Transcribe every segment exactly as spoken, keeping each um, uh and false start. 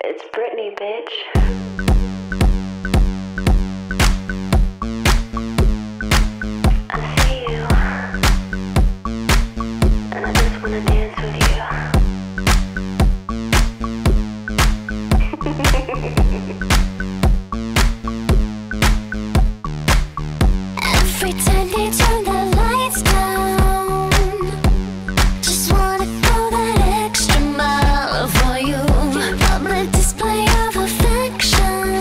It's Britney, bitch. I see you, and I just wanna dance with you. Every time they turn the lights down, just wanna go that extra mile for you. Public display of affection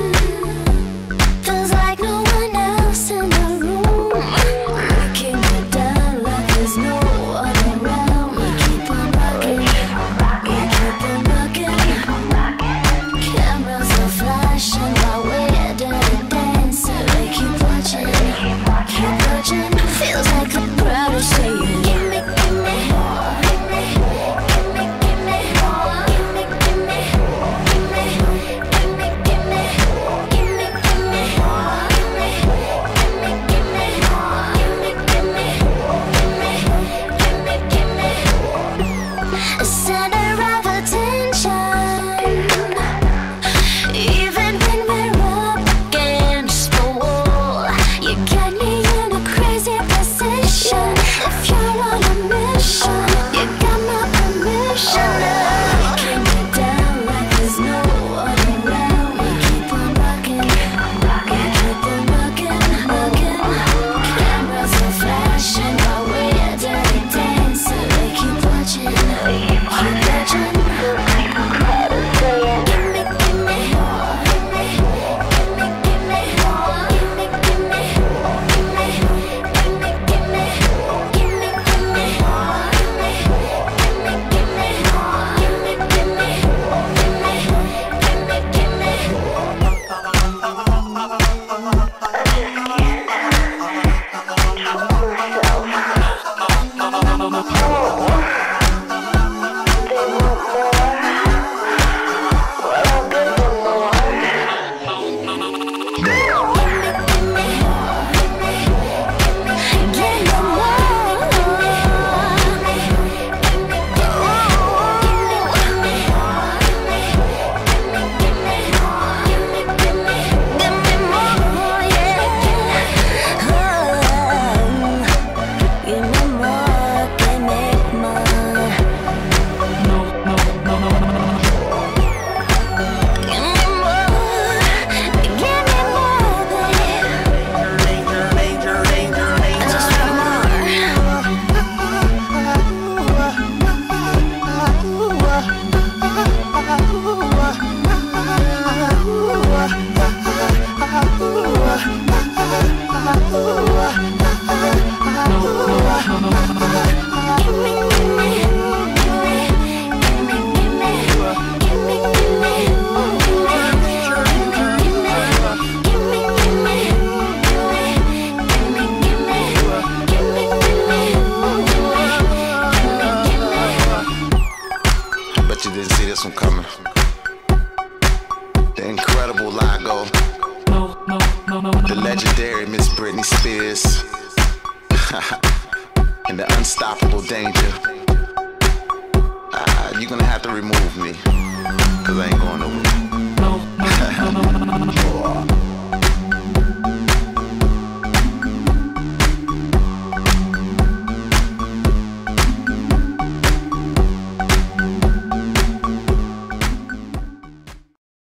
feels like no one else in the room. Breaking it down like there's no other around. We keep on rocking, we keep on rocking. Cameras are flashing while we're dirty dancing. We keep watching, keep watching. Feels like the crowd is saying, give me, give me more, give me, give me, give me more, give me, give me, give me, give me, give me, give me, give me more, give me, give me, give me more, give me, give me, give me, give me, give me. A center of attention, even when we're up against the wall. You got me in a crazy position. If you're on a mission, you got my permission. Breaking me down like there's no other around. We keep on rocking, we keep on rocking, rocking. Cameras are flashing while we're dirty dancing. We keep watching, keep watching. Give me, give me more, give me, give me, give me more, give me, give me, give me, give me, give me, give me, give me more, give me, give me, give me more, give me, give me, give me, give me, give me. Bet you didn't see this one coming. The incredible Lago, the legendary Miss Britney Spears, and the unstoppable Danger. Ah, you're gonna have to remove me, cause I ain't going nowhere.